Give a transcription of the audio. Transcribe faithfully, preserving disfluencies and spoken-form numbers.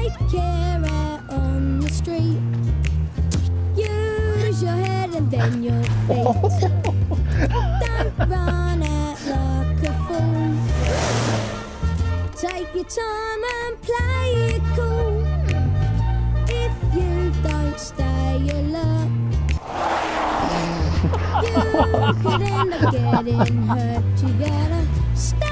take care out on the street. Use your head and then your feet. Don't run out like a fool. Take your time and play it cool. If you don't stay alert, you could end up getting hurt. You gotta stay